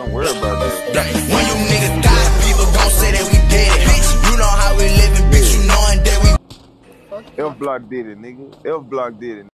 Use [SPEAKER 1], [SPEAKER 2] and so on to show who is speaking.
[SPEAKER 1] Don't worry about that.
[SPEAKER 2] When you niggas die, people gon' say that we did it, bitch. You know how we living, bitch. You knowin' that we.
[SPEAKER 1] F Block did it, nigga. F Block did it.